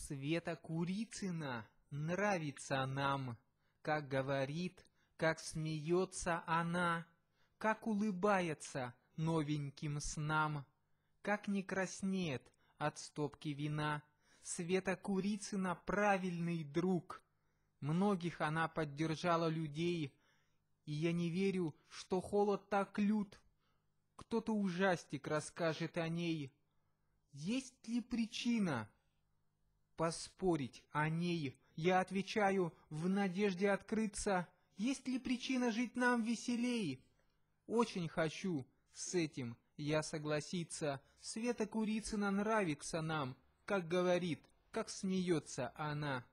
Света Курицына нравится нам, как говорит, как смеется она, как улыбается новеньким снам, как не краснеет от стопки вина. Света Курицына правильный друг. Многих она поддержала людей, и я не верю, что холод так лют. Кто-то ужастик расскажет о ней. Есть ли причина поспорить о ней? Я отвечаю в надежде открыться. Есть ли причина жить нам веселей? Очень хочу с этим я согласиться. Света Курицына нравится нам, как говорит, как смеется она.